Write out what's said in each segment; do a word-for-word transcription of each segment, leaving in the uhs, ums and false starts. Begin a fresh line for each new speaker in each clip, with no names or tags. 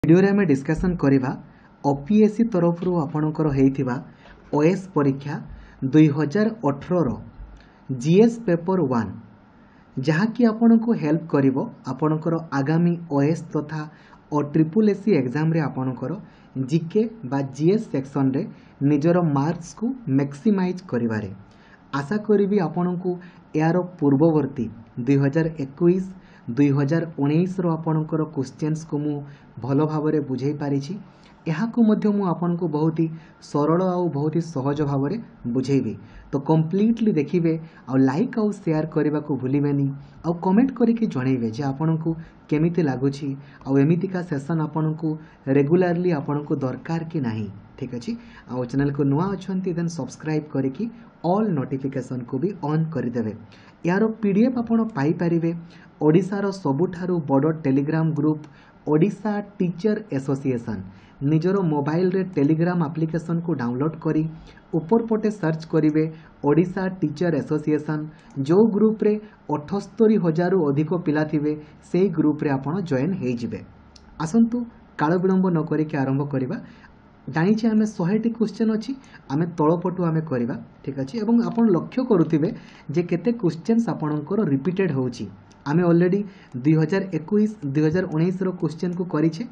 Video आम discussion करवा OPSC तरफ आपणकर होइथिबा ओएस परीक्षा दुई हजार अठर जीएस पेपर वन जहाँकि आपण को हेल्प करिवो आपणकर आगामी ओएस तथा और ट्रिपल एससी एग्जाम रे आपणकर जीके बा जीएस सेक्शन रे निजर मार्क्स को मैक्सिमाइज करिवारे आशा करी आपण को यार पूर्ववर्ती दुई हजार इक्कीस दुई हजार उन्नीस रो आपणकर क्वेश्चंस को मु भल भाव में बुझे पारिछि यहाकू मध्य मु आपन को बहुत ही सरल और बहुत ही सहज भाव में बुझेबी तो कंप्लीटली देखिए आ लाइक आउ शेयर करने को भूलिबेनी आ कमेंट करके जनइबे जे आपन को केमिति लागुछि आ एमितिका सेशन आपन को रेगुलरली आपन को दरकार कि नहीं ठीक अच्छे आ चैनल को नुआ अच्छी देन सब्सक्राइब करके ऑल नोटिफिकेशन को भी ऑन करदेवे यार पीडीएफ आपन पाई परिबे ओडिशार सबुठारु बड़ Telegram group Odisha teacher association निजर मोबाइल रे टेलीग्राम एप्लिकेशन को डाउनलोड करी ऊपर पटे सर्च करिवे ओडिशा टीचर एसोसिएशन जो ग्रुप रे अठस्तरी हजार अधिक पिला थिबे से ग्रुप रे आपण जॉइन हे जिवे आसंतु काल विलंब न करिके आरंभ करिवा जानिछे आमे सौ टी क्वेश्चन अछि आमे तळपटु आमे करिवा ठीक अछि एवं आपण लक्ष्य करूथिबे जे केते क्वेश्चंस आपणकर रिपीटेड होउछि आमे ऑलरेडी दुई हजार इक्कीस दुई हजार उन्नीस रो क्वेश्चन को करिछे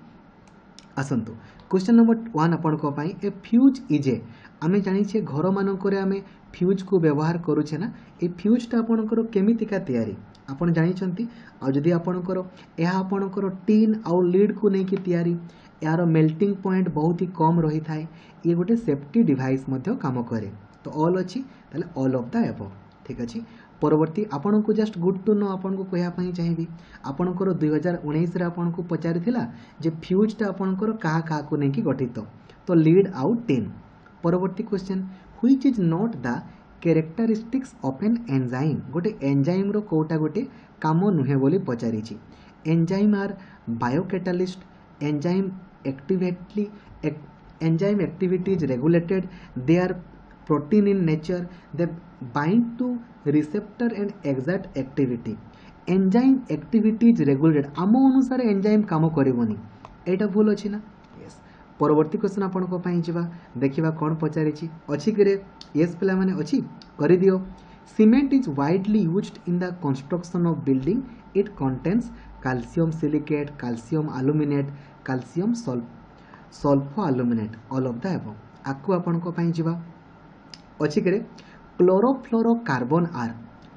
आसंतु क्वेश्चन नंबर वन आपण को पाई ए फ्यूज इज ए आमे जानिछे घर मानकर आमे फ्यूज को व्यवहार करूछे ना ए फ्यूज ता आपणकर केमितिका तयारी आपण जानिछंती आ जदी आपणकर एहा आपणकर टीन आ लीड को नै कि तयारी यार मेल्टिंग पॉइंट बहुत ही कम रही थाए ये गोटे सेफ्टी डिवाइस मध्य काम करे तो ऑल अच्छी ताले ऑल ऑफ द एबव ठीक अच्छे परवर्ती आपण को जस्ट गुड टू नो आपण को कहया पई चाहिबी आपणकर दुई हजार उन्नीस रे आपण को पचारि थिला जे फ्यूज ता आपणकर कहा कहा को नै कि गठित तो लीड आउट टेन परवर्ती question which is not the characteristics of an enzyme गोटे एंजाइम रो कोटा गोटे काम नुहे बोली पचारि छि enzyme are biocatalyst enzyme activately enzyme activity is regulated they are protein in nature they bind to receptor and exert activity enzyme activity is regulated आम अनुसार एंजाइम काम करिवनी एटा भूल अछि ना यस परवर्ती क्वेश्चन आपण को पई जिबा देखिबा कोन पचारि छि अछि करे यस पिला माने अछि करि दियो cement is widely used in the construction of building it contains calcium silicate calcium aluminate calcium sulpho aluminate all of the above आकु आपण को पई जिबा अछि करे chlorofluorocarbon are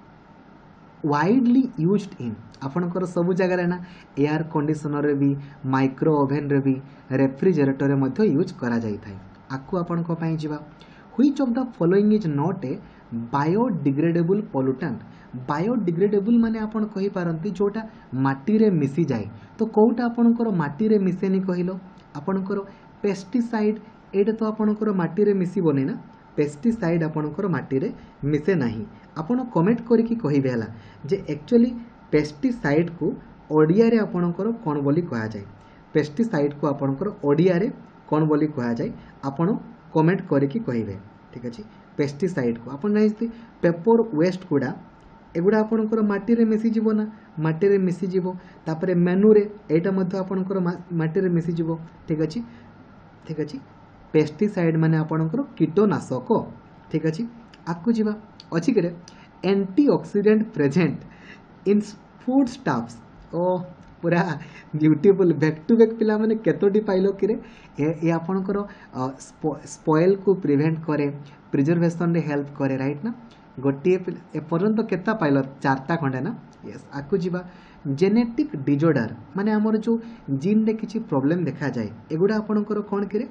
widely used in आपणकर सब जगह रे ना एयर कंडीशनर रे भी माइक्रो ओवन रे भी रेफ्रिजरेटर रे मध्ये यूज करा जाई थाई आकु आपण को पई जिबा which of the following is not a biodegradable pollutant biodegradable माने आपण कहि पारंती जोटा माटी रे मिसी जाए तो कोउटा आपणकर माटी रे मिसेनी कहिलो आपणकर पेस्टिसाइड एटा तो आपणकर माटी रे मिसी बने ना पेस्टिसाइड आपणकर माटी रे मिसे नाही आपण कमेंट करके कहिबे हला जे एक्चुअली पेस्टिसाइड को ओडिया रे आपणकर कोन बोली कहा जाए पेस्टिसाइड को आपणकर ओडिया रे कोन बोली कहा जाए आपण कमेंट करके कहिबे ठीक अछि पेस्टिसाइड को आपण जानिथि पेपर वेस्ट गुडा एगुड़ा आपणकर माटी रे मिसी जीवो ना माटी रे मिसी जीवो तापरे मेनू रे एटा मध्ये आपणकर माटी रे मिसी जीवो ठीक अछि ठीक अछि पेस्टिसाइड माने आपणकर कीटनाशक ठीक अछि आकु जीवा अछि करे antioxidant present in food stuffs ओ पूरा ब्यूटीफुल बैक टू बैक पिला माने केतोटी पाइलो कि रे ए आपणकर स्पॉइल को प्रिवेंट करे प्रिजर्वेशन रे हेल्प करे राइट ना गोटे एपर्यंत केता पाइल चारटा खंडे ना यस आकु जीवा जेनेटिक डिजॉर्डर माने हमर जो जीन रे किछि प्रॉब्लम देखा जाए एगुडा आपणकर कोन कि रे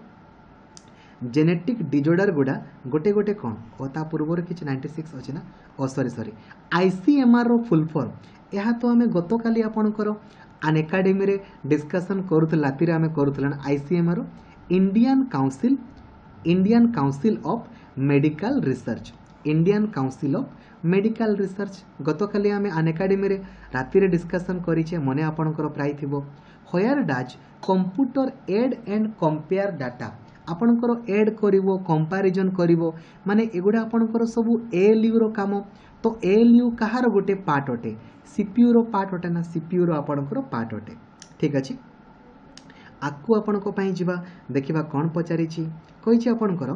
जेनेटिक डिजॉर्डर गुडा गोटे गोटे कोन ओता पूर्वर किछि छियानवे अछि ना ओ सॉरी सॉरी आईसीएमआर रो फुल फॉर्म एहा तो हमें गतकाली आपणकर अन एकेडमी रे डिस्कशन करूथला राति रे हमें करूथला ICMR Indian Council Indian Council of Medical Research Indian Council of Medical Research गतकाली आमे अन एकेडमी रे राति रे डिस्कशन करिछे मने आपणकर प्राय थिबो होयर does computer add and compare data आपणकर एड करिवो कंपैरिजन करिवो माने एगुडा आपणकर सब एएलयू रो काम तो एएलयू कहार गोटे पार्ट अटे सीपीयू रो पार्ट अटे ना सीपीयू रो आपणकर पार्ट अटे ठीक अछि आकु आपणको पई जिबा देखिबा कोन पचारिछि कहिछि आपणकर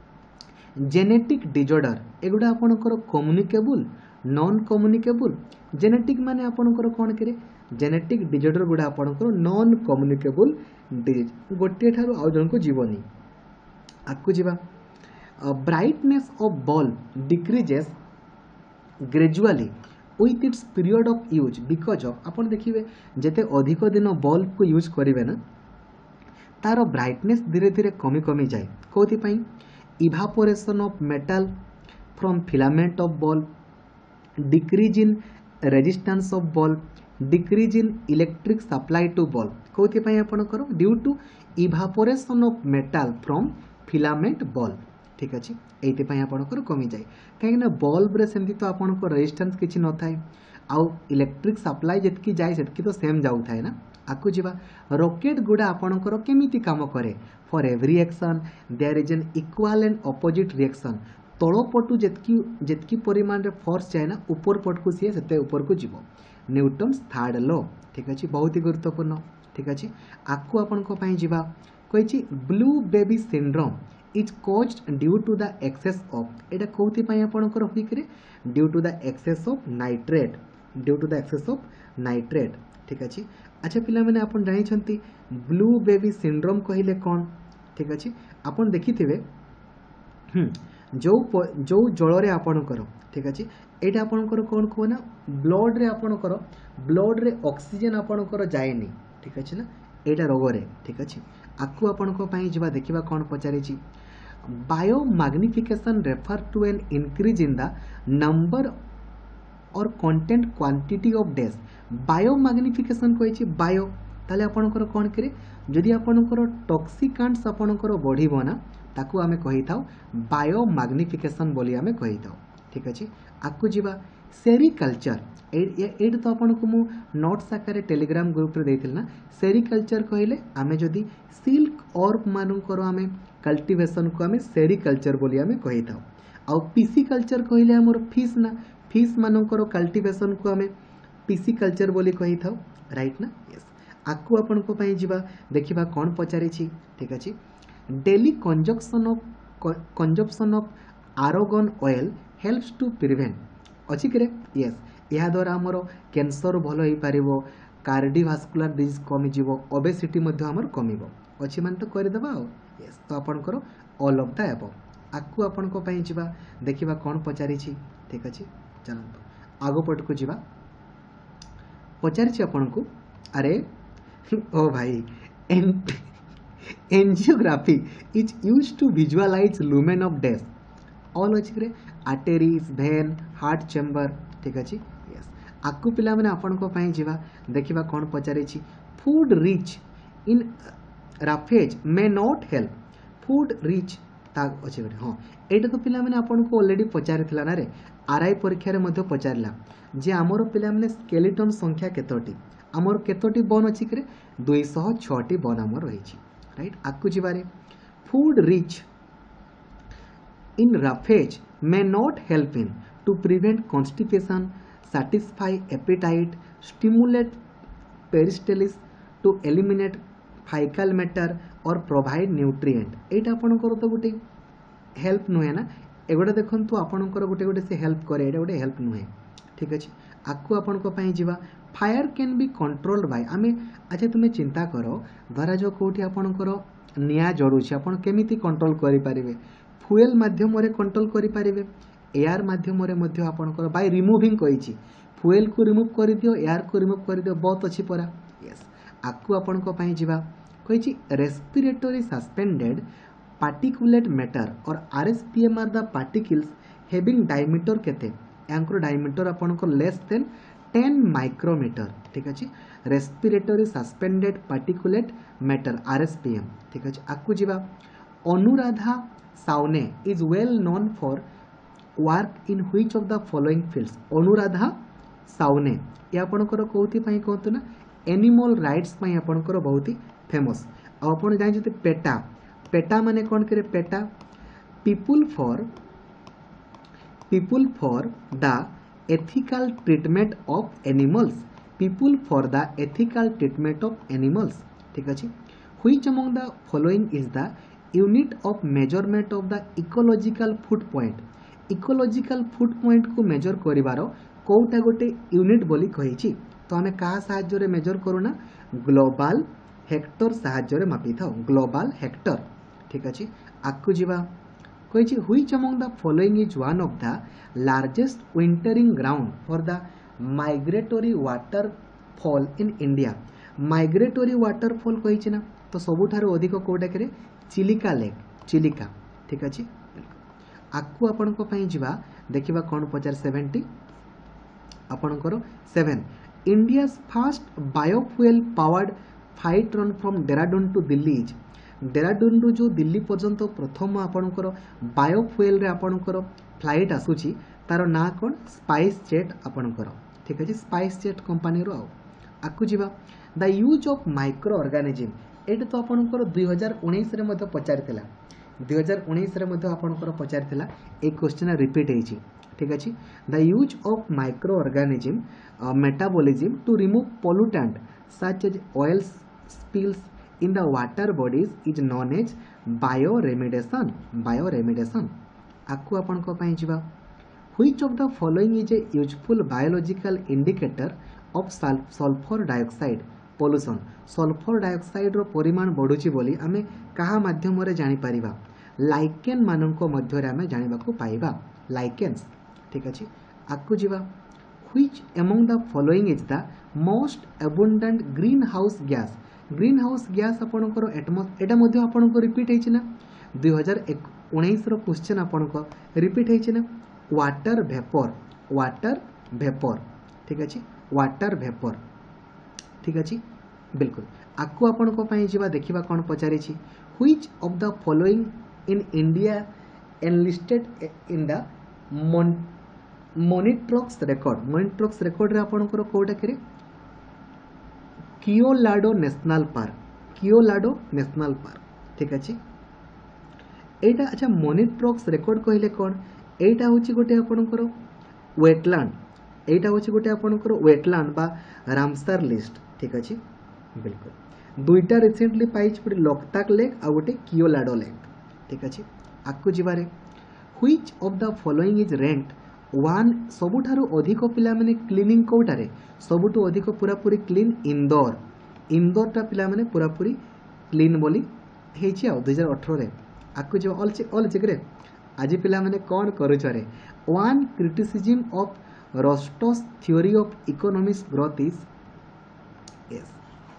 जेनेटिक डिजॉर्डर एगुडा आपणकर कम्युनिकेबल नॉन कम्युनिकेबल जेनेटिक माने आपणकर कोन करे जेनेटिक डिजॉर्डर गुडा आपणकर नॉन कम्युनिकेबल डिजीज गोटे ठारू आ जन को जीवनी आकु जिबा brightness of bulb decreases gradually with its period of use because of अपन देखिए जेते अधिक दिन बल्ब को यूज करेंगे ना तार ब्राइटनेस धीरे धीरे कमी कमी जाए कौन evaporation of metal from filament of bulb decrease in resistance of bulb decrease in electric supply to bulb कौन आपणकर due to evaporation of metal from filament bulb ठीक अच्छे ये आपणकर कमी जाए कहीं बल्ब रे सेमती तो आपको रेजिस्टेंस किसी न थाए आउ इलेक्ट्रिक सप्लाई जितकी जाए सेटकी तो सेम जाऊ थाए ना आकु जीवा रॉकेट गुड़ा आपणकर केमिति काम करे for every action there is an equal and opposite reaction तल पटु जितकी जितकी परिमाण रे फोर्स जाए ना ऊपर पट को सी से ऊपर को जीव न्यूटन्स थर्ड लॉ ठीक अच्छे बहुत ही गुरुत्वपूर्ण ठीक अच्छे आकु आपण जीवा कही blue baby syndrome is caused due to the excess of एटा कोथि पई आपणकर होई करे due to the excess of nitrate due to the excess of nitrate ठीक अछि अच्छा पिला माने आपण जानि छंती ब्लू बेबी सिंड्रोम कहिले कोन ठीक अछि आपण देखिथिबे हम जो जो जल रे आपणकर ठीक अछि एटा आपणकर कोन कोना ब्लड रे आपणकर ब्लड रे ऑक्सीजन आपणकर जायनी ठीक अछि ना एटा रोग रे ठीक अछि आकु आपणको पई जिबा देखिबा कोन पचारिछि biomagnification refer to an increase in the number or content quantity of days biomagnification कहिछि बायो ताले आपणकर कोन करे जदि आपणकर टॉक्सिकांट्स आपणकर बढ़िबो ना ताकू आमे कहि थाउ बायोमैग्निफिकेशन बोली आमे कहि थाउ ठीक अछि आकु जिबा सेरिकल्चर एट तो आपको मु नोट्स आकार टेलीग्राम ग्रुप रे देथिल ना सेरिकल्चर कहले आमे जदि सिल्क ऑर्ब मानकर आमे कल्टीवेशन को आमे सेरिकल्चर बोली आमे कहि थाउ आ पिसिकल्चर कहले हमर फिश ना फिश मानकर कल्टीवेशन को आमे पिसिकल्चर बोली कहि थाउ राइट ना यस आकु आपन को पई जिबा देखिबा कोन पचारि छी ठीक अछि daily conjunction of consumption of argan oil helps to prevent अच्छी करे यस या द्वारा आमर कैंसर भल हो पार कार्डियोवास्कुलर डिजीज कमी जीव ओबेसिटी आमर कम अच्छी मान तो करदेबा यस तो आपणकर ऑल ऑफ द एबव आकु आपण को पई जिबा देखिबा कोन पचारि छी ठीक अछि चलंतु आगो पट को जिबा पचारि छी आपण को अरे ओ भाई angiography is used to visualize lumen of death all अछि करे आर्टेरीज भेन हार्ट चेम्बर ठीक अच्छे यस आकु पिला माने आपण को पई जिबा देखिबा कोन पचारि छी food rich in roughage may not help food rich ता अछि गटे हां एटा तो पिला माने आपण को ऑलरेडी पचारिथिला ना रे आरआई परीक्षा रे मध्ये पचारला जे हमर पिला माने स्केलेटन संख्या केतोटी हमर केतोटी बोन अछि करे दो सौ छह टी बोन हमर रही छी राइट आकु जिबारे food rich in roughage may not help in to prevent constipation, satisfy appetite, stimulate peristalsis, to eliminate fecal matter or provide nutrient. एटा आपनकर तो गोटे हेल्प नुहे ना एगोटे देखंतु आपनकर गोटे गोटे से हेल्प करे एटा गोटे हेल्प नुहे ठीक अछि आकु आपन को पई जिबा fire can be controlled by आमे अच्छा तुमे चिंता करो धरा जो कोठी आपनकर निया जड़ू छी आपन केमिति कंट्रोल करि परिबे फुएल माध्यम रे कंट्रोल करि परिबे एयर माध्यम रे मध्य आपनकर बाय रिमूविंग कहिछि फुएल को रिमूव कर दियो एयर को रिमूव कर दियो बहुत अच्छी परा यस आकु आपन को पई जिबा कहिछि respiratory suspended particulate matter or RSPM are the particles having diameter केते यांकर डायमीटर आपनकर लेस देन टेन माइक्रोमीटर ठीक अछि respiratory suspended particulate matter RSPM ठीक अछि आकु जिबा Anuradha Sawhney is well known for work in which of the following fields Anuradha Sawhney ये आपनकर कोथि पई कहतु ना एनिमल राइट्स पई आपनकर बहुत ही फेमस आ आपण जानि जति पेटा पेटा माने कोन करे PETA people for people for the ethical treatment of animals people for the ethical treatment of animals ठीक अछि Which among the following is the unit of measurement of the ecological foot point? Ecological foot point को measure करिवार कोटा गोटे unit बोली कहिछि तो आमे कहा साहाय्य रे मेजर करूना ग्लोबल हेक्टर साहाय्य रे मापी थाउ ग्लोबल हेक्टर ठीक अछि आकु जीवा कहिछि which among the following is one of the largest wintering ground for the migratory waterfowl in India migratory waterfowl कहिछि ना तो सबुठारो अधिक कोटा करे चिलिका लेक चिलिका ठीक अछि आकु आपण को पई जिबा देखिबा कोन पचार सेवेंटी आपणकर seven India first biofuel powered flight run from Dehradun to Delhi is Dehradun रु जो दिल्ली पर्यंत प्रथम आपणकर बायोफ्यूएल रे आपणकर फ्लाइट आसुची तार ना कोन स्पाइस जेट आपणकर ठीक अछि स्पाइस जेट कंपनी रो आकु जिबा the use of micro organism एटा तो आपणकर दो हज़ार उन्नीस रे मध्ये पचारितला दो हज़ार उन्नीस रे मध्ये आपणकर पचारितला ए क्वेश्चन रिपीट हेछि ठीक अछि the use of micro organism metabolism to remove pollutant such as oil spills in the water bodies is known as bioremediation bioremediation आकु आपण को पई जिबा which of the following is a useful biological indicator of sulphur dioxide pollution sulphur dioxide रो परिमाण बढ़ुची बोली आमे कहा माध्यम रे जानि परिबा लाइकेन मानको मध्य रे आमे जानिबा को पाइबा लाइकेन्स ठीक अछि आकु जिबा which among the following is the most abundant green house gas green house gas आपणकर एटमॉस एटा मध्ये आपणको रिपीट हेछि ना दो हज़ार उन्नीस रो क्वेश्चन आपणको रिपीट हेछि ना वाटर वेपर वाटर वेपर ठीक अछि वाटर वेपर ठीक अछि बिल्कुल आकु आपण को पई जिबा देखिबा कोन पचारि छी which of the following in India enlisted in the Montreux record Montreux record रे आपण को कोटा करे Keoladeo national park Keoladeo national park ठीक अछि एटा अच्छा मोनिट्रॉक्स रिकॉर्ड कहले कोन एटा होची गोटे आपण को वेटलैंड एटा होची गोटे आपण को वेटलैंड बा रामसर लिस्ट ठीक अछि बिल्कुल दुईटा रिसेंटली पाइच पड़ी लोकताक लेक आ गोटे कियोलाडो लेक ठीक अछि आकु जिबारे which of the following is rent one सबुठारु अधिक पिला माने क्लीनिंग कोटारे सबुठु अधिक पूरा पूरी क्लीन इंदौर इंदौर टा पिला माने पूरा पूरी क्लीन बोली हेछि आ दो हज़ार अठारह रे आकु जो ऑल चेक ऑल चेक रे आज पिला माने कोन करूछरे one criticism of Rostow's theory of economics growth is yes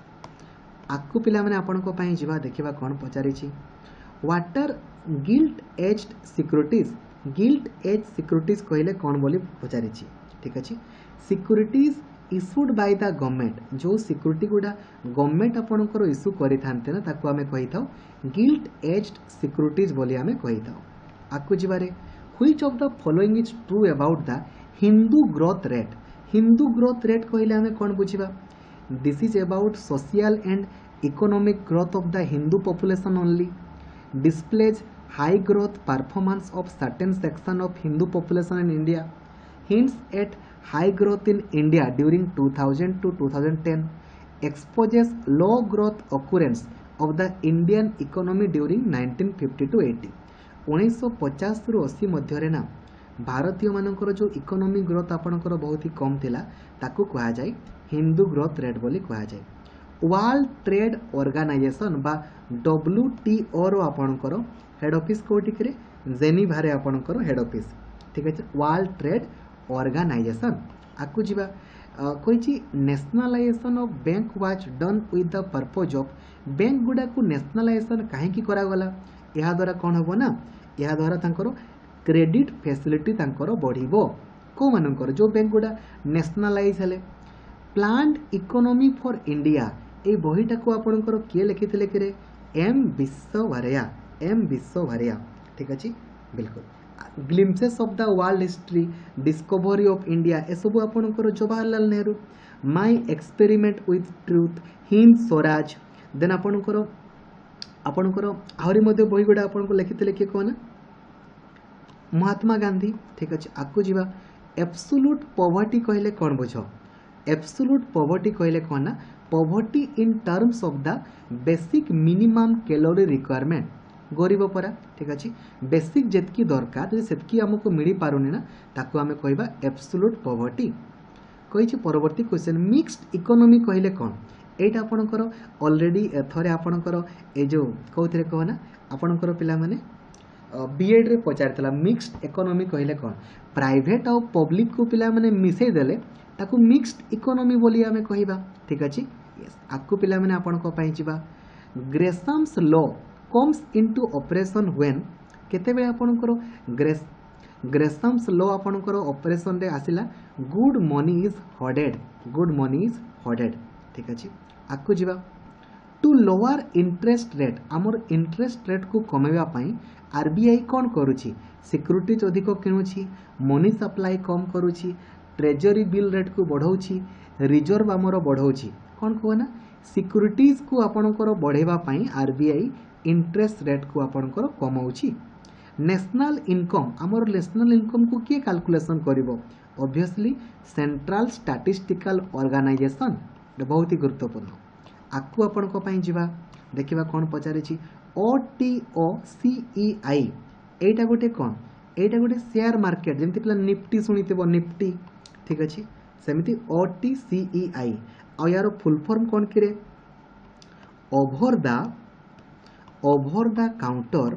आकु पिला माने आपण को पई जिबा देखिबा कोन पचारि छी what are gilt edged securities gilt edge securities कहले कोन बोली पचारि छी ठीक अछि securities issued by the government जो सिक्योरिटी गुडा गवर्नमेंट आपण को इशू करि थानते ना ताको हमें कहि थाउ गिल्ट एज्ड सिक्योरिटीज बोली हमें कहि थाउ आकु जिबारे which of the following is true about the Hindu growth rate Hindu growth rate कहले हमें कोन बुझिबा this is about social and economic growth of the Hindu population only displays high growth performance of certain section of Hindu population in India hints at high growth in India during two thousand to twenty ten exposes low growth occurrence of the Indian economy during nineteen fifty to eighty उन्नीस सौ पचास रु अस्सी मध्य रे ना भारतीय मानकर जो इकोनॉमिक ग्रोथ आपणकर बहुत ही कम थिला ताकू कहा जाय हिंदू ग्रोथ रेट बोली कहा जाय वर्ल्ड ट्रेड ऑर्गेनाइजेशन बा डब्ल्यूटीओ रो आपणकर हेड ऑफिस कोठी करे जेनेवा रे आपणकर हेड ऑफिस ठीक है वर्ल्ड ट्रेड ऑर्गेनाइजेशन आकु जिबा कहिछि nationalisation of bank was done with the purpose of bank गुडा को नेशनलाइजेशन काहे की करा गला या द्वारा कोन होबो ना या द्वारा तांकर क्रेडिट फैसिलिटी तांकर बढ़िबो को मानकर जो बैंक गुडा नेशनलाइज हेले प्लान्ड इकोनॉमी फॉर इंडिया ए बहीटा को आपणकर किए लिखिथिले कि रे एम विश्वभारया एम विश्वभारया ठीक अछि बिल्कुल glimpses of the world history discovery of India ए सब आपणकर Jawaharlal Nehru my experiment with truth Hind Swaraj then आपणकर आपणकर आहुरी मध्ये बही गुडा आपणको लिखिथिले कि कोना महात्मा गांधी ठीक अछि आकु जिबा एब्सोल्यूट पॉवर्टी कहले कोन बुझो एब्सोल्यूट पॉवर्टी कहले कोना poverty in terms of the basic minimum calorie requirement गरीब परा ठीक अच्छे बेसिक जेतकी दरकार जदि सेतकी आमको मिल पारुनी ना ताकू आमे कहबा एब्सोल्यूट पॉवर्टी कही परवर्ती क्वेश्चन मिक्स्ड इकोनॉमी कहले कौन एटा आपणकर ऑलरेडी थरे आपणकर ए जो कहते कहना आपणकर पिला माने बीएड रे पचारतला मिक्स्ड इकोनॉमी कहले कौन प्राइवेट और पब्लिक को पिला माने मिसई देले ताकू मिक्स्ड इकोनॉमी बोली आमे कहिबा ठीक अछि यस आकु पिला माने आपन को पई जिबा Gresham's law comes into operation when केते बेले आपनकर ग्रेस ग्रेसाम्स लॉ आपनकर ऑपरेशन रे आसिला good money is hoarded good money is hoarded ठीक अछि आकु जिबा टू लोअर इंटरेस्ट रेट आमर इंटरेस्ट रेट को कमेवा पई आरबीआई कौन करुछि सिक्यूरिटीज अधिक किणुछि मनी सप्लाई कम करुछि ट्रेजरी बिल रेट को बढ़ाऊछि रिजर्व आमर बढ़ाऊछि कौन कहना सिक्यूरिटीज को आपणकर बढ़ेवा पई आरबीआई इंटरेस्ट रेट को आपणकर कमाउछि नेशनल इनकम आमर नेशनल इनकम को किए कैलकुलेशन करिवो ऑब्वियसली सेंट्रल स्टैटिस्टिकल ऑर्गेनाइजेशन बहुत ही गुरुत्वपूर्ण आकु आपण को पई जिबा देखिबा कोन पचारिछि ओटीओ सीईआई एटा गोटे कोन एटा गोटे शेयर मार्केट जेमति पिला निफ्टी सुनितेबो निफ्टी ठीक अछि सेमिति ओटीसीईआई आ यार फुल फॉर्म कोन किरे over the over the counter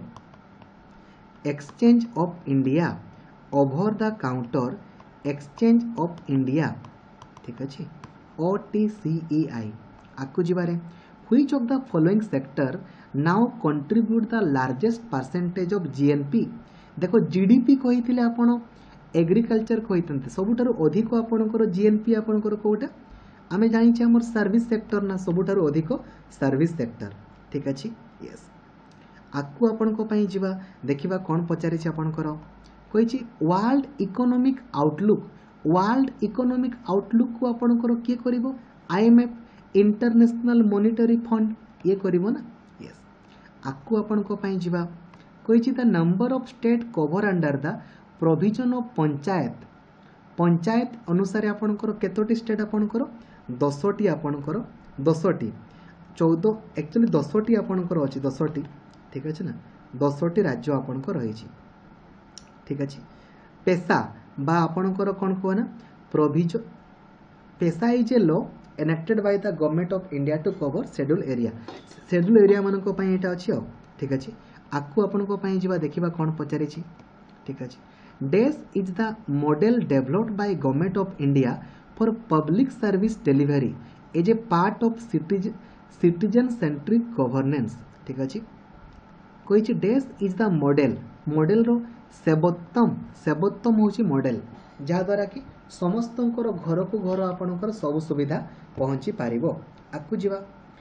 exchange of India over the counter exchange of India ठीक अछि ओटीसीईआई आकु जिबारे which of the following sector now contribute the largest percentage of GNP देखो जीडीपी कहिथिले आपण एग्रीकल्चर कहितंते सबुठारु अधिक आपणकर जीएनपी आपणकर कोटा आमे जानि छ हमर सर्विस सेक्टर ना सबुठारु अधिक सर्विस सेक्टर ठीक अछि यस आकु आपण को पई जिबा देखिबा कोन पचारि छ आपणकर कहि छी world economic outlook world economic outlook को आपणकर के करिवो आईएमएफ इंटरनेशनल मॉनिटरी फंड ये करिवो ना यस आकु आपण को पई जिबा कहि छी the number of state cover under the provision of panchayat panchayat अनुसार आपणकर केतोटी स्टेट आपणकर दसटी आपणकर दसटी चौदह एक्चुअली दसटी आपणकर अछि दसटी ठीक अछि ना दसटी राज्य आपणकर रही छी ठीक अछि पेशा बा आपणकर कोन कोना provision PESA is a law enacted by the government of India to cover schedule area schedule area मानको पई एटा अछि ठीक अछि आकु आपन को पई जिबा देखिबा कोन पचारि छी ठीक अछि dash is the model developed by government of India for public service delivery as a part of citizen citizen centric governance ठीक अछि कोइ छी dash is the model model रो सेवोत्तम सेवोत्तम होची मॉडल जहा द्वारा कि समस्तंकर घर को घर आपणकर सब सुविधा पहुंची पारिबो आकु जिबा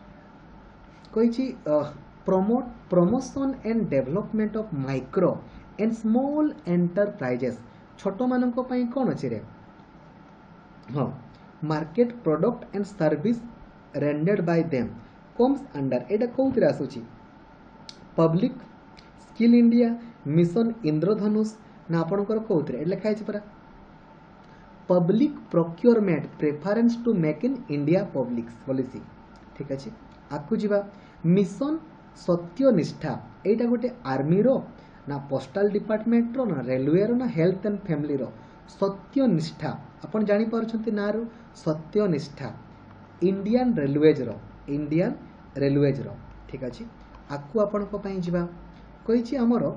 कोइ छी promote promotion and development of micro and small enterprises छोटो मानको पई कोन अछि रे हां market product and service rendered by them comes under एटा कोउतरे आसुची public skill India mission Indradhanush ना आपणकर कोउतरे लेखा अछि परा public procurement preference to make in India public policy ठीक अछि आकु जिबा मिशन सत्यनिष्ठा एटा गोटे आर्मी रो ना पोस्टल डिपार्टमेंट रो ना रेलवे रो ना हेल्थ एंड फैमिली रो सत्यनिष्ठा अपन जानि परछंती ना रो सत्यनिष्ठा इंडियन रेलवेज रो इंडियन रेलवेज रो ठीक अछि आकु अपन को पई जिबा कहि छी हमरो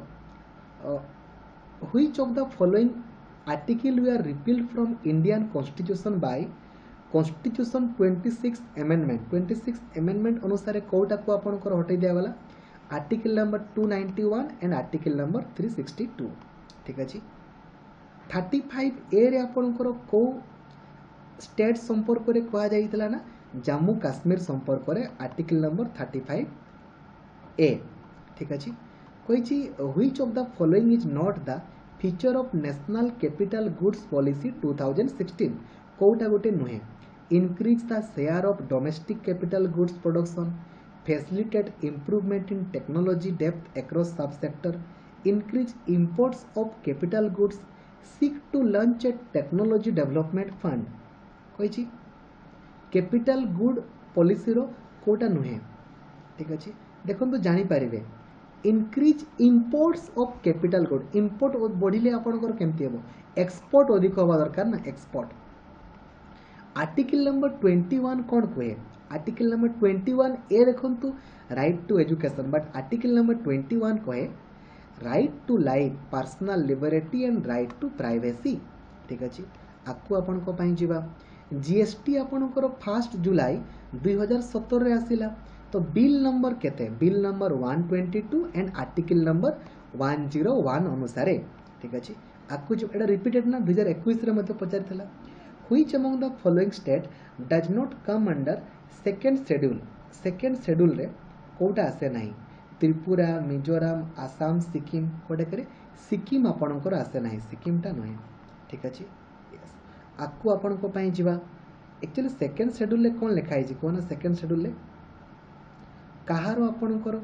which of the following article were repealed from Indian Constitution by Constitution twenty-six amendment twenty-six amendment अनुसार कोटा को आपण को हटै दिया वाला article number two ninety-one and article number three sixty-two ठीक अछि thirty-five ए रे आपण को को स्टेट संपर्क रे कहा जाइतला ना जम्मू काश्मीर संपर्क रे आर्टिकल नंबर thirty-five ए ठीक अछि कोइ छी which of the following is not the feature of national capital goods policy twenty sixteen कोटा गोटे नुहे increase the share of domestic capital goods production facilitate improvement in technology depth across sub sector increase imports of capital goods seek to launch a technology development fund कोइ छी capital good policy रो कोटा नुहे ठीक अच्छे देखो तो जानीपारे increase imports of capital good import बढ़िले आपंकर केमती हम एक्सपोर्ट अधिक हवा दरकार ना export article number twenty one कौन कहे article number twenty one A देखु right to education but article number twenty one कहे right to life personal liberty and right to privacy ठीक अच्छे आपको आपण जीवा जीएसटी आपणकर फास्ट जुलाई दुई हजार सतर आसला तो बिल नंबर केते bill number one twenty two and article number one zero one अनुसार ठीक अच्छे आपको जो एटा रिपीटेड ना दुई हजार इक्कीस पचार which among the following state does not come under second schedule second schedule रे कोटा आसे नहीं त्रिपुरा मिजोराम आसाम सिक्किम कोटे करे सिक्किम आपणकर आसे नहीं सिक्किमटा नुहे ठीक अच्छे आपको आपण को पाई जीवा एक्चुअली सेकेंड शेड्यूल ले कौन लिखा है कौन सेकेंड शेड्यूल ले कहार आपणकर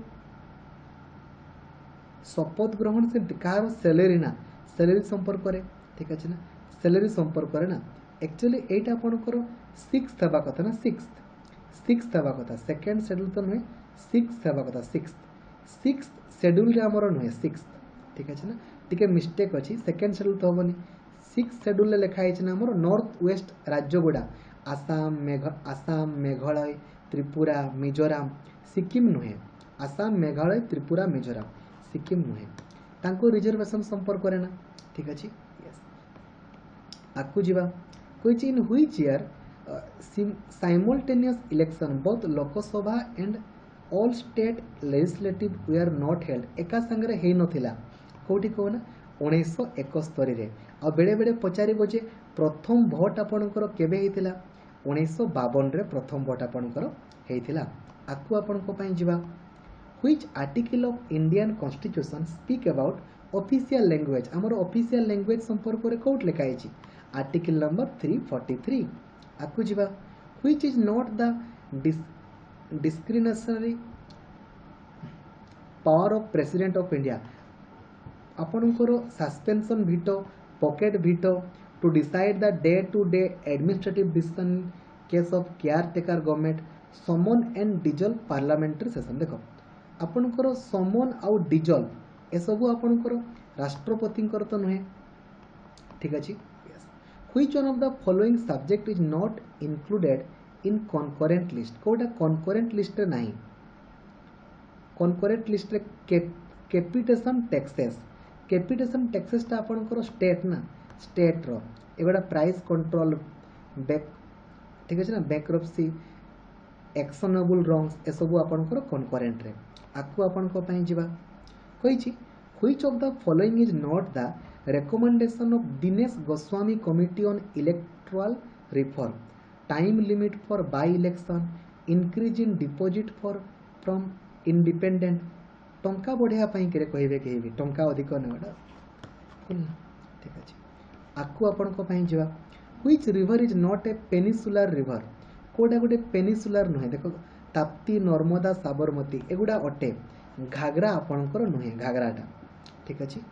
शपथ ग्रहण से कहार सैलरी ना सैलरी संपर्क करे ठीक अच्छे ना सैलरी संपर्क करे ना एक्चुअली एटा आपणकर सिक्स हवा कथा ना सिक्स सिक्स हवा कथा सेकेंड शेड्यूल तो नुहे सिक्स हवा कथा सिक्स सिक्स शेड्यूल रे हमर नुहे सिक्स ठीक अच्छे ना टिके मिस्टेक अच्छी सेकेंड शेड्यूल तो हेनी सिक्स शेड्यूल लिखाई ना आमर नॉर्थ वेस्ट राज्य गुड़ा आसाम मेघ आसाम मेघालय त्रिपुरा मिजोराम सिक्किम नुहे आसाम मेघालय त्रिपुरा मिजोराम सिक्किम नुहे तांको रिजर्वेशन संपर्क करे ना ठीक अच्छे यस आकु जीवा कोई in which year simultaneous election both Lok Sabha and all state legislative where not held एका संगे हे नथिला कोठी कहना उन्नीस एकस्तरी रे आ बेले बेले पचारिबो जे प्रथम भोट आपणकर केबे हेतिला उन्नीस बावन रे प्रथम भोट आपणकर हेतिला आकु आपणको पई जिबा which article of Indian constitution speak about official language हमर ऑफिशियल लैंग्वेज संपर्क रे कोट लिखा है article number three forty three आकु जिबा which is not the discretionary power of president of India आपणकर suspension veto pocket veto to decide the day to day administrative decision case of care taker government summon and dissolve parliamentary session देखो आपणकर समन आउ dissolve ए सब आपणकर राष्ट्रपति तो नुहे ठीक अच्छे which one of the following subject is not included in concurrent list कोटा कॉन्करेंट लिस्ट रे नहीं कॉन्करेंट लिस्ट रे कैपिटेशन टैक्सेस कैपिटेशन टैक्सेस टा आपणकर स्टेट ना स्टेट रो एगोटा प्राइस कंट्रोल बैक ठीक अच्छे ना बैंक्रप्सी एक्शनेबल रंग्स ए सब आपणकर कॉन्करेंट रे आकु आपण को पई जिबा कहिछि which of the following is not the recommendation of Dinesh Goswami Committee on Electoral Reform time limit for by election increase in deposit for from independent टंका बढ़िया पाई करे कहबे कहबे टंका अधिक नेवाडा ठीक अछि आकु आपण को पई जिबा which river is not a peninsular river कोडा गोटे पेनिसुलर नुहे देखो ताप्ती नर्मदा साबरमती एगुडा अटे घाघरा आपणकर नुहे घाघराटा ठीक अछि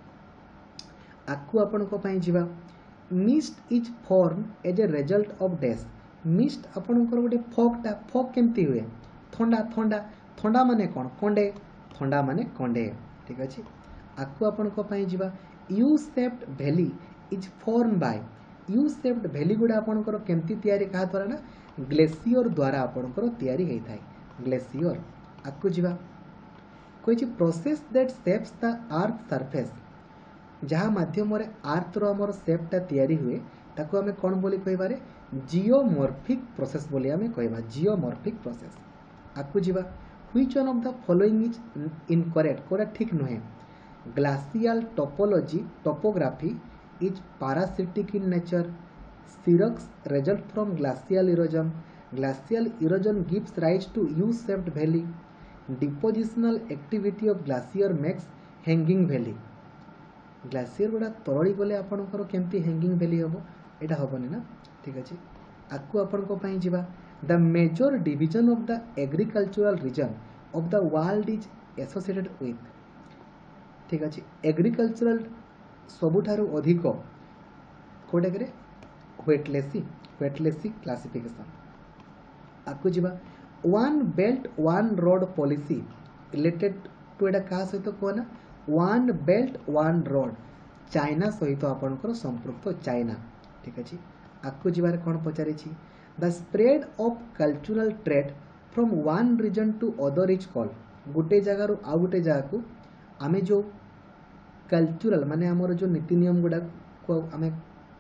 आकु आपण को पई जिबा mist is form as a result of dash mist आपणकर गोटे फॉगटा फॉग केमती हुए थंडा थंडा थंडा माने कोन कंडे थंडा माने कंडे ठीक अछि आकु आपण को पई जिबा U shaped valley is form by U shaped valley गुडा आपणकर केमती तयारी कहा द्वारा ना ग्लेशियर द्वारा आपणकर तयारी हेई थाई ग्लेशियर आकु जिबा कोइ process that shapes the earth surface जहाँ माध्यम आर्थ रो हमर शेपटा तयारी हुए ताको हमें कौन बोली कहबारे जियोमॉर्फिक प्रोसेस बोली हमें कहबा जियोमॉर्फिक प्रोसेस आकु जिबा which one of the following is incorrect कोरा ठीक नुहे glacial topology topography is parasitic in nature Xerox result from glacial erosion glacial erosion gives rise to U-shaped valley depositional activity of glacier makes hanging valley glacier गुड़ा तरड़ी गले आपणकर केमती hanging valley हम एटा हेनी ना ठीक अच्छे आकु आपण को पई जिबा the major division of the agricultural region of the world is associated with ठीक अच्छे एग्रीकल्चरल सबुठारु अधिक कोडे करे वेटलेसी वेटलेसी क्लासिफिकेशन आकु जिबा one belt one road policy related to एटा क्या सहित कहना one belt one road China सहित आपणकर संपृक्त चाइना ठीक अच्छे आगू जबार कौन पचारि the spread of cultural trade from one region to other is call गोटे जगार आउ गोटे जगह को आमे जो कल्चरल माने आमर जो नीति नियम गुड़ा को आमे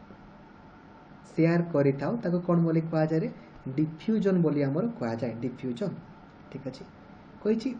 शेयर करि थाउ ताको कोन बोली कहा जाय डिफ्यूजन बोली आमर कहा जाय डिफ्यूजन ठीक अछि कहिछि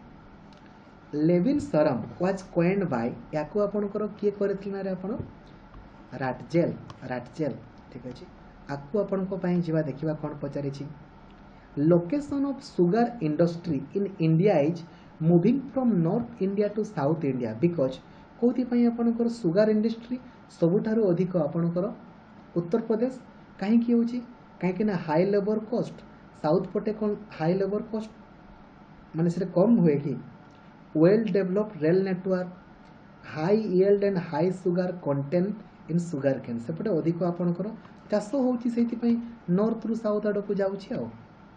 Lebensraum was coined by याको आपनकर किए करथिल ना रे आपन राटजेल राटजेल ठीक अछि आकु आपनको पई जिवा देखिबा कोन पचारि छि location of sugar industry in India is moving from north India to south India because कोथि पई आपनकर सुगर इंडस्ट्री सबुठारु अधिक आपनकर उत्तर प्रदेश कहीं कि होची कहीं कि ना हाई लेबर कॉस्ट साउथ पटे कौन हाई लेबर कॉस्ट माने से कम हुए कि well developed rail network high yield and high sugar content in sugarcane सेपटे अधिक आपनकर चाष होची सेति पई नॉर्थ रु साउथ आड़ को जाउची आ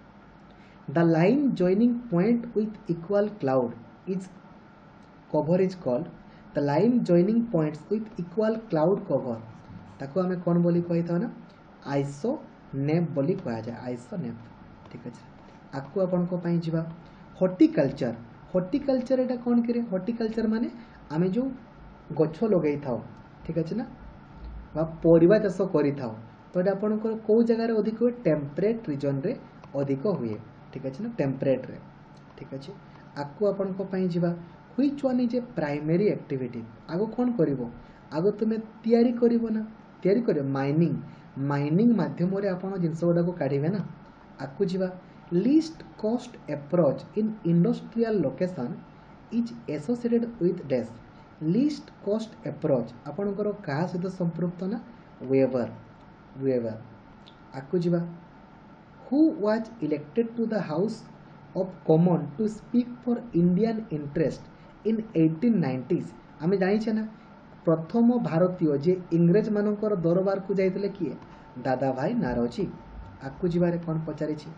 the line joining point with equal cloud is cover is called the line joining points with equal cloud cover ताको हमें कौन बोली कही था ना आइसो नेप बोली कहा जाए आइसो नेप ठीक अच्छे आकु आपन को पाई जिबा हॉर्टिकल्चर हॉर्टिकल्चर एटा कौन करे हॉर्टिकल्चर माने आमे जो गछ लगई थाओ ठीक अच्छे ना बा परिबा चाष करि थाओ तो एटा आपन को को जगह रे अधिक हुए टेम्परेट रीजन रे अधिक हुए ठीक अच्छे ना टेम्परेट रे ठीक अच्छे आकु आपन को पाई जिबा which one is a primary activity आगो कौन करिवो आगो तुमे तैयारी करिवो ना तैयारी करिवो माइनिंग माइनिंग माध्यम रे आपण जिंस गुडा को काढिबे ना आकु जिबा least cost approach in industrial location is associated with dash least cost approach आपणकर का सहित संपृक्त ना वेबर वेबर आकु जिबा who was elected to the house of common to speak for Indian interest in eighteen nineties आमे जानि छै ना प्रथम भारतीय जे इंग्रेज मानकर दरबार को जाइतले किए दादा भाई नारोजी आकु जिबारे कोन पचारि छि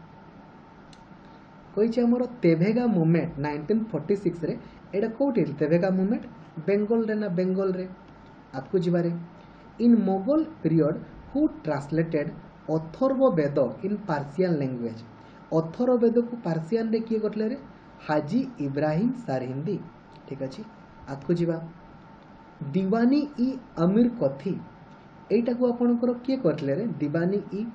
कहि छै हमर Tebhaga movement nineteen forty six रे एडा कोठी तेभेगा मूवमेंट बेंगल रे ना बेंगल रे आकु जिबारे in Mughal period who translated Atharva Veda in Persian language Atharva Veda को पार्सियन रे किए गटले रे हाजी इब्राहिम सारहिंदी ठीक अछि आकु जिबा दीवानी इ अमीर कथी एटा को आपनकर किए करले रे दीवानी इ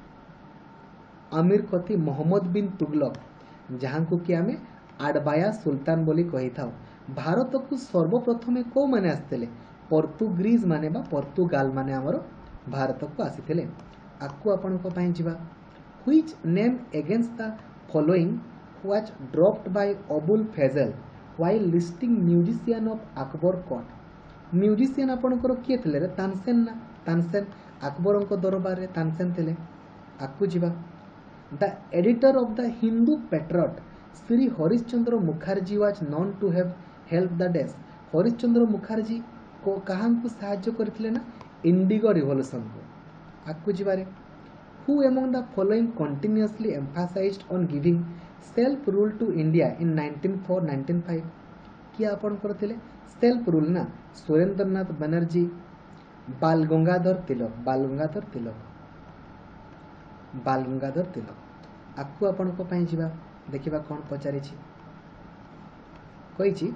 अमीर कथी मोहम्मद बिन तुगलक जहां को कि आमे आडबाया सुल्तान बोली कहि थाओ भारत को सर्वप्रथमे को माने आस्तेले पोर्तुगीज माने बा पोर्तुगाल माने हमर भारत को आसीथिले आकु आपनको पई जिबा which name against the following was dropped by Abul Fazal while listing musician of Akbar court musician आपणकर किए थिले रे तानसेन ना तानसेन अकबर को दरबार रे तानसेन थिले आकु जिबा the editor of the Hindu patriot Shri Harishchandra Mukherjee was known to have help the डेस हरिश्चंद्र मुखर्जी को कहां को सहायता करथिले ना इंडिगो रिवॉल्यूशन को आकु जिबारे who among the following continuously emphasised on giving self rule to India in nineteen four nineteen five कि आपन करथिले सेल्फ रूल ना सुरेंद्रनाथ बनर्जी बाल गंगाधर तिलक बाल गंगाधर तिलक बाल गंगाधर तिलक आकु आपन को पई जिबा देखिबा कोन पचारि छि कहि छि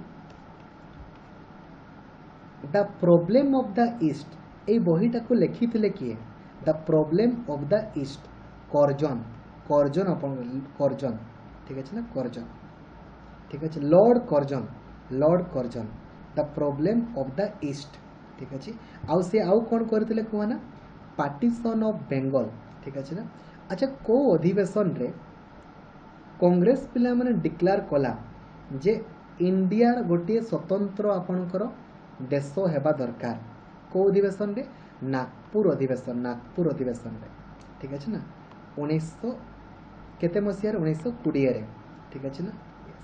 the problem of the east ए बहिटा को लिखिथिले किए the problem of the east Curzon Curzon अपन कर्जन ठीक अछि ना कर्जन ठीक अछि Lord Curzon Lord Curzon the problem of the east ठीक अछि आउ से आउ कोन करथिले कोना पार्टीशन ऑफ बेंगल ठीक अछि ना अच्छा को अधिवेशन रे कांग्रेस पिला माने डिक्लेयर कला जे इंडिया गोटे स्वतंत्र आपणकर देश हेबा दरकार को अधिवेशन रे नागपुर अधिवेशन नागपुर अधिवेशन रे ठीक अछि ना उन्नीस सौ केते मसिया रे उन्नीस सौ बीस रे ठीक अछि ना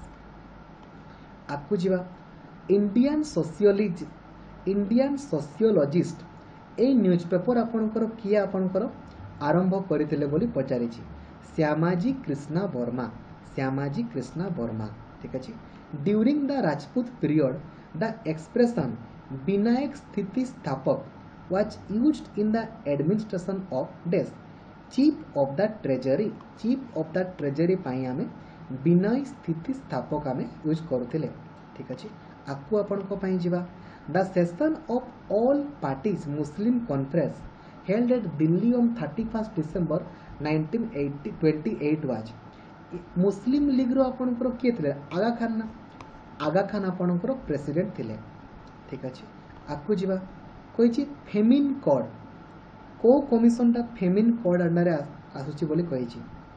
आकु जिबा Indian sociology Indian sociologist a newspaper आपणकर किया आपणकर आरंभ करथिले बोली पचारि छि श्यामाजी कृष्ण वर्मा श्यामाजी कृष्णा वर्मा। ठीक अच्छे। During the Rajput period the expression विनायक स्थिति स्थापक was used in the administration of desk chief of the treasury chief of the treasury पाई आमे विनय स्थिति स्थापक आमे यूज करुथिले। ठीक अच्छे। आकु आपण को पाई जिबा the session of all parties Muslim conference held at Delhi on thirty first December nineteen twenty eight was Muslim League रो आपण को किए थिले आगा खान ना आगा खान आपण को प्रेसिडेंट थिले। ठीक अच्छे। आकु जिबा कही फेमिन कोड को कमिशनटा फेमिन कोड अंडर आसुची बोली कही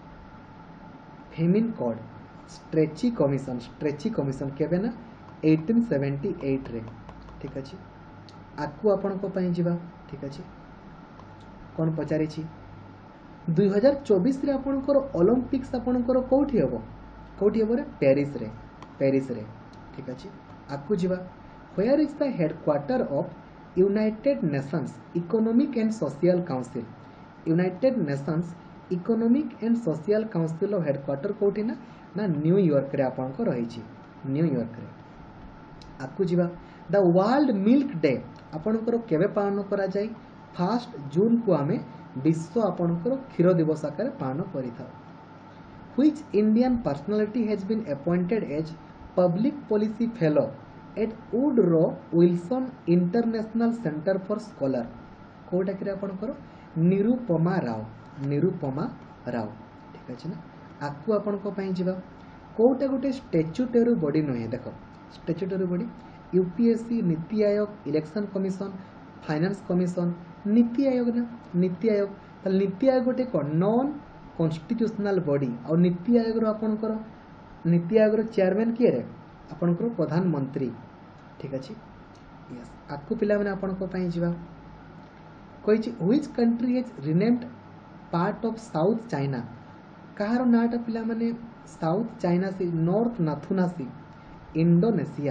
famine code Strachey commission Strachey commission केबे ना एटीन सेवेंटी एट रे। ठीक अच्छे। आकु आपण को पाई जिबा। ठीक अच्छे। कौन पचारि दुई हजार चौबीस रे आपणकर ओलंपिक्स आपणकर कोठी हबो कोठी हबो रे पेरिस रे पेरिस रे। ठीक अच्छे। आकु जिबा where is the headquarter of United Nations Economic and Social Council United Nations Economic and Social Council रो हेडक्वार्टर कोठी ना ना न्यूयॉर्क रे आपणको रहिछि न्यूयॉर्क रे। आकु जिबा द वर्ल्ड मिल्क डे आपणकर केबे पालन करा जाय फर्स्ट जून को आमे विश्व आपणकर क्षीर दिवस आकार पालन करिथा। Which Indian personality has been appointed as public policy fellow at Woodrow Wilson international centre for scholar कोटा कि आपणकर निरुपमा राव निरुपमा राव। ठीक अच्छे ना। आकु आपण को पाई जिबा कोटा गोटे स्टैट्यूटरी बॉडी नहे देख statutory body UPSC NITI Aayog election commission finance commission NITI Aayog ना नीति आयोग ताल नीति आयोग गोटे को नॉन कॉन्स्टिट्यूशनल बॉडी और नीति आयोग रो आपणकर नीति आयोग रो चेयरमैन किए रे आपणकर प्रधानमंत्री। ठीक अच्छे। यस। आकु पिला माने आपण को पाई जिबा कहि which country has renamed part of south China कहार नाटा पिला माने साउथ चाइना से नॉर्थ नाथुना से इंडोनेशिया।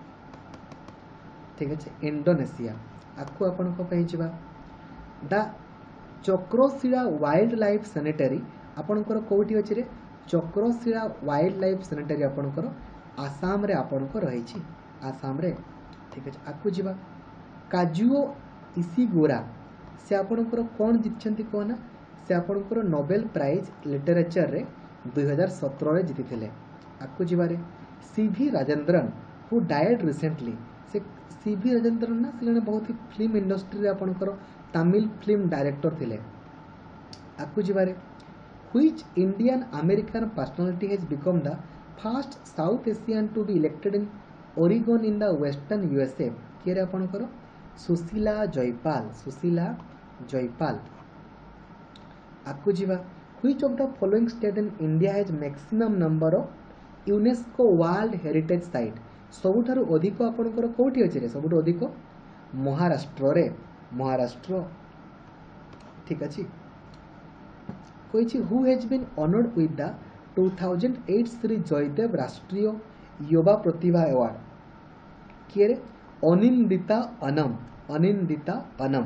ठीक अच्छे। इंडोनेशिया। आकु आपण को पाई जिबा the Chakrashila wild life sanctuary आपणकर कोठी अछि रे चक्रशिला वाइल्ड लाइफ सैनिटरी आपणकर आसाम रे आपणकर रहिछि आसाम रे। ठीक अच्छे। आकु जिबा काजुओ इशिगुरा से आपणकर कोन जितछंती कोना से आपणकर नोबेल प्राइज लिटरेचर रे दुई हजार सत्रह रे जीति थिले। आकु जिबा रे C V Rajendran who died recently से सीवी राजेंद्रन ना से बहुत ही फिल्म इंडस्ट्री रे आपणकर तमिल फिल्म डायरेक्टर थिले। आकु जिबा रे which Indian American personality has become the first South Asian to be elected in Oregon in the western USA किए रे आपणकर सुशीला जयपाल सुशीला जयपाल। आकु जिबा which of the following state in India has maximum number of UNESCO world heritage site सबुठारु अधिक आपणकर कोठी अछि रे सबुठारु अधिक महाराष्ट्र रे महाराष्ट्र। ठीक अछि। कहिछि who has been honoured with the two thousand eight Shri Jayadev Rashtriya Yuva Pratibha award किए रे अनिंदिता अनम अनिंदिता अनम।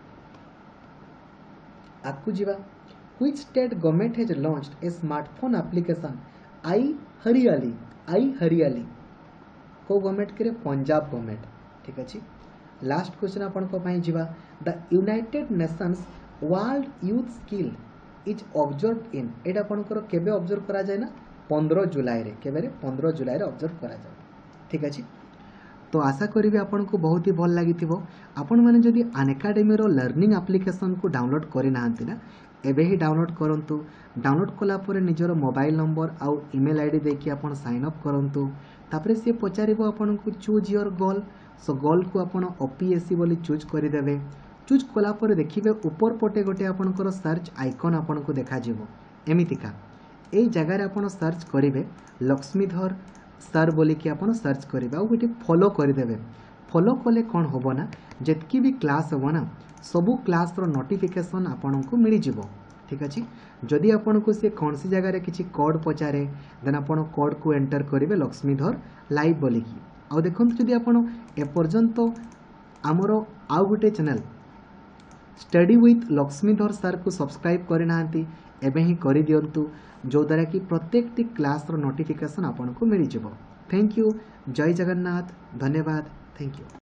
आकु जिबा which state government has launched a smartphone application I Hariyali I हरियाली को गवर्नमेंट करे पंजाब गवर्नमेंट। ठीक अछि। लास्ट क्वेश्चन आपण को पाई जिबा the United Nations world youth skill is observe in एटा आपणकर केबे ऑब्जर्व करा जाय ना पंद्रह जुलाई रे केबे रे पंद्रह जुलाई रे ऑब्जर्व करा जाय। ठीक अछि। तो आशा करी आपण को बहुत ही भल लगी आपण मैंने जदि अनएकाडेमी रो लर्निंग एप्लिकेशन को डाउनलोड करि नाहंती ना एबे ही डाउनलोड करंतु। डाउनलोड कला परे निजर मोबाइल नंबर आउ ईमेल आईडी देकी आपण साइन अप करंतु। तापरे से पचारिबो आपण को चूज योर गोल सो गोल को आपण ओपीएससी बोली चूज करि देबे। चूज कला परे देखिबे ऊपर पटे गोटे आपणकर सर्च आइकन आपण को देखा जिवो एमितिका एई जगह रे आपण सर्च करिवे लक्ष्मीधर सर बोली कि आपण सर्च करिवे आ गोटे फॉलो करि देबे। फॉलो कले कोन होबो ना जेतकी भी क्लास होबो ना सबु क्लास रो नोटिफिकेशन आपण को मिली जिवो। ठीक अछि। जदि आपण को से कौन सी जगह रे किछि कोड पचारे देन आपण कोड को एंटर करिवे लक्ष्मीधर लाइव बोली कि आ देखंतु जदि आपण ए पर्यंत हमरो आउ गोटे channel study with Laxmidhar sir को सब्सक्राइब करि नाहंती एबे ही करि दियंतु जो द्वारा कि प्रत्येकटी क्लास रो नोटिफिकेशन आपनको मिल जिवो। Thank you. जय जगन्नाथ। धन्यवाद। Thank you.